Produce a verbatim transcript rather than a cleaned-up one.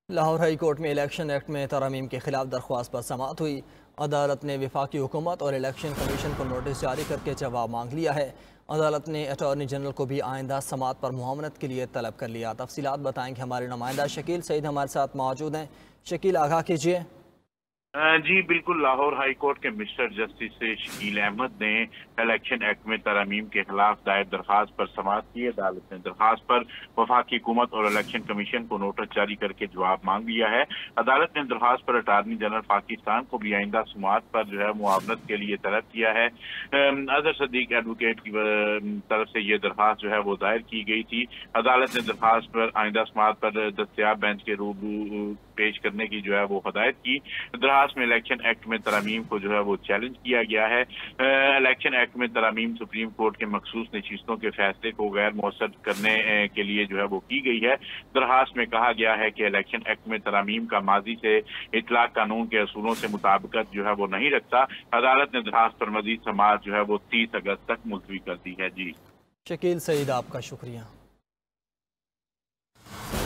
Lahore high court میں election act میں ترامیم کے خلاف درخواست پر سماعت ہوئی۔ عدالت نے وفاقی حکومت اور الیکشن کمیشن کو نوٹس جاری کر کے جواب مانگ لیا ہے۔ عدالت نے اٹارنی جنرل کو بھی آئندہ سماعت پر معاونت کے لیے طلب کر لیا۔ تفصیلات بتائیں گے ہمارے نمائندہ شکیل سعید ہمارے ساتھ موجود ہیں۔ شکیل، آگاہ کیجیے۔ جی بالکل، لاہور ہائی کورٹ کے مسٹر جسٹس شکیل احمد نے الیکشن ایکٹ میں ترامیم کے خلاف دائر درخواست پر سماعت کی۔ عدالت نے درخواست پر وفاقی حکومت اور الیکشن کمیشن کو نوٹس جاری کر کے جواب مانگ لیا ہے۔ عدالت نے درخواست پر اٹارنی جنرل پاکستان کو بھی آئندہ سماعت پر جو ہے معاونت کے لیے طلب کیا ہے۔ اظہر صدیق ایڈوکیٹ کی طرف سے یہ درخواست جو ہے وہ دائر کی گئی تھی۔ عدالت نے درخواست پر آئندہ سماعت پر دستیاب بینچ کے روبرو پیش کرنے کی جو ہے وہ ہدایت کی۔ درخواست میں الیکشن ایکٹ میں ترامیم کو جو ہے وہ چیلنج کیا گیا ہے۔ الیکشن ایکٹ میں ترامیم سپریم کورٹ کے مخصوص نشستوں کے فیصلے کو غیر مؤثر کرنے کے لیے جو ہے وہ کی گئی ہے۔ درخواست میں کہا گیا ہے کہ الیکشن ایکٹ میں ترامیم کا ماضی سے اطلاق قانون کے اصولوں سے مطابقت جو ہے وہ نہیں رکھتا۔ عدالت نے درخواست پر مزید سماعت جو ہے وہ تیس اگست تک ملتوی کر دی ہے۔ جی شکیل سعید، آپ کا شکریہ۔